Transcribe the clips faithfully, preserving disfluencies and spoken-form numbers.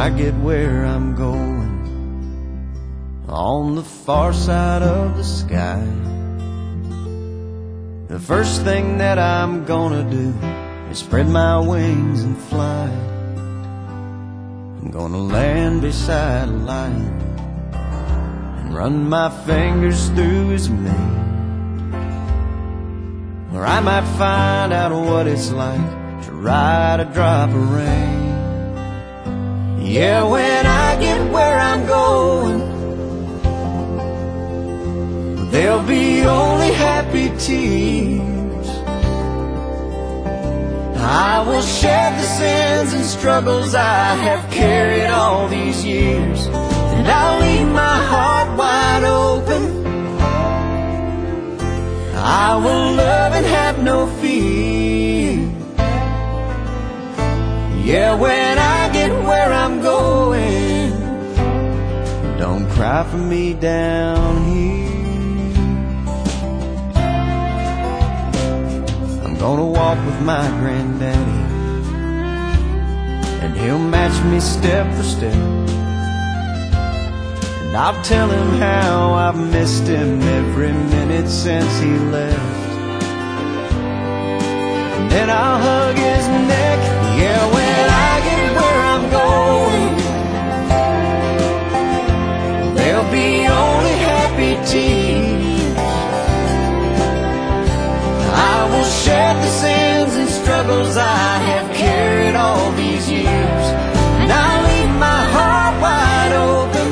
I get where I'm going, on the far side of the sky, the first thing that I'm gonna do is spread my wings and fly. I'm gonna land beside a lion and run my fingers through his mane, or I might find out what it's like to ride a drop of rain. Yeah, when I get where I'm going, there'll be only happy tears. I will shed the sins and struggles I have carried all these years, and I'll leave my heart wide open. I will love and have no fear. Yeah, when I get where I'm going, don't cry for me down here. I'm gonna walk with my granddaddy, and he'll match me step for step, and I'll tell him how I've missed him every minute since he left. And then I'll hug his neck. Yeah, when I get where I'm going, there'll be only happy tears. I will shed the sins and struggles I have carried all these years, and I'll leave my heart wide open.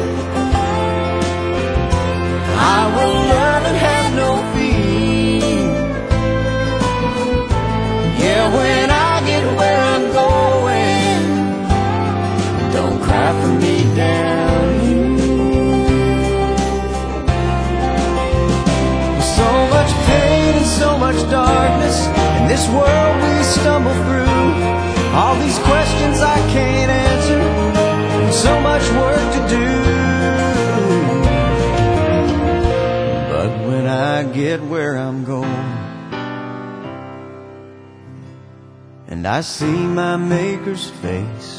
I will love and have no fear. Yeah, when I get where I'm going, don't cry for me down here. So much pain and so much darkness in this world we stumble through. All these questions I can't answer, and so much work to do. But when I get where I'm going, and I see my Maker's face,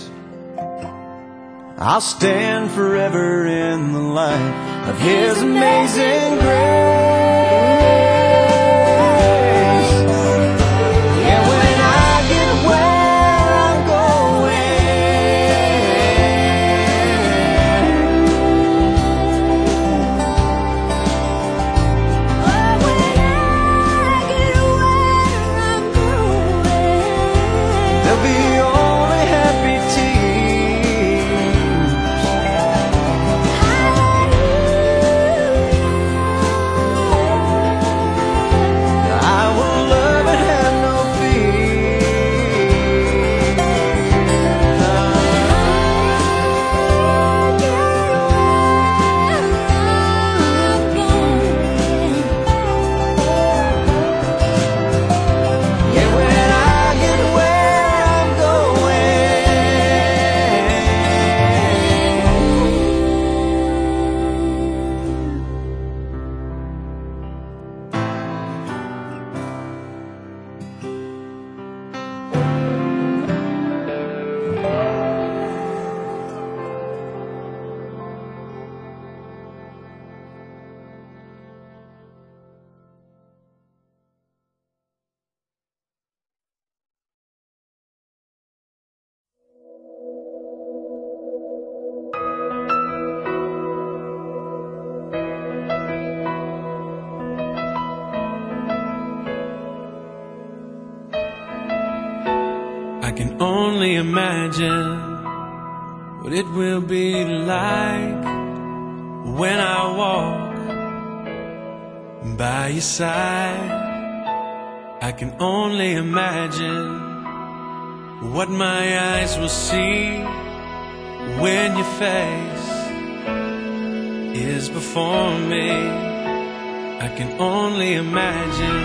I'll stand forever in the light of His amazing grace. Yeah, when I get where I'm there'll be only happy tears. I will love and have no Yeah, when I get where I'm I can only imagine what it will be like when I walk by your side. I can only imagine what my eyes will see when your face is before me. I can only imagine.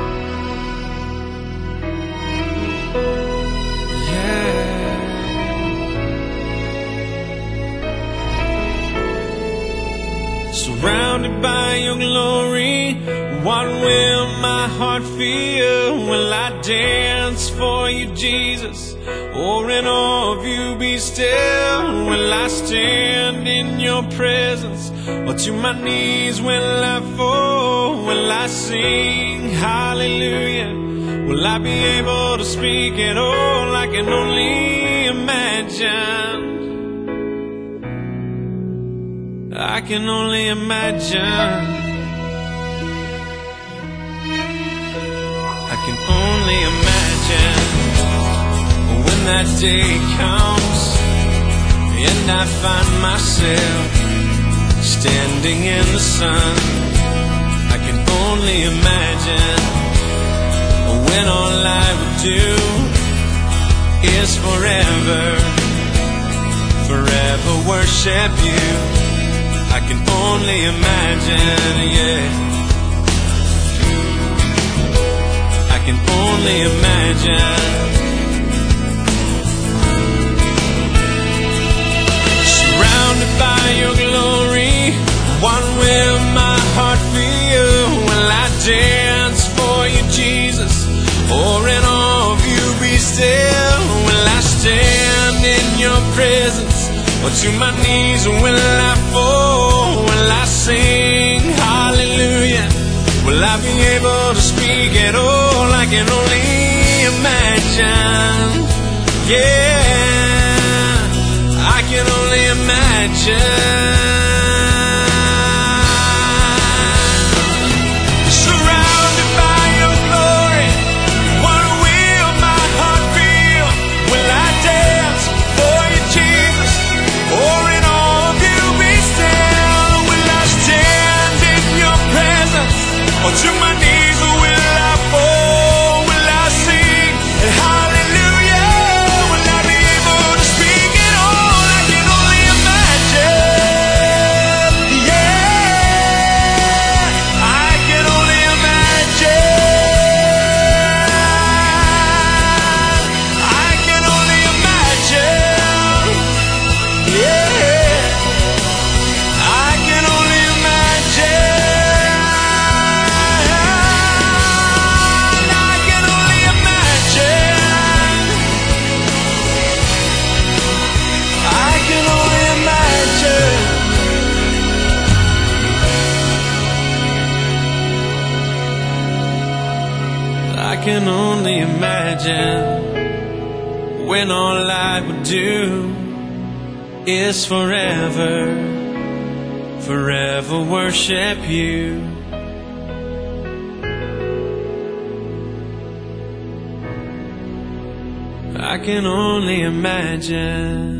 Surrounded by your glory, what will my heart feel? Will I dance for you, Jesus? or in awe of you be still? Will I stand in your presence, or to my knees will I fall? Will I sing hallelujah? Will I be able to speak at all? I can only imagine. I can only imagine. I can only imagine when that day comes and I find myself standing in the sun. I can only imagine when all I would do is forever, forever worship you. I can only imagine, yeah. I can only imagine. Surrounded by your glory, what will my heart feel? Will I dance for you, Jesus, or in awe of you be still? Will I stand in your presence, or to my knees will I fall? Will I sing hallelujah? Will I be able to speak at all? I can only imagine. Yeah, I can only imagine. Surrounded by your glory, what will my heart feel? Will I dance for you, Jesus, or in awe of you be still? Will I stand in your presence, or to my knees will I fall? Will I sing hallelujah? Will I be able to speak at all? I can only imagine. Yeah, I can only imagine. I can only imagine. Yeah, I can only imagine. I can only imagine. I can only imagine. I can only imagine when all I would do is forever, forever worship you. I can only imagine.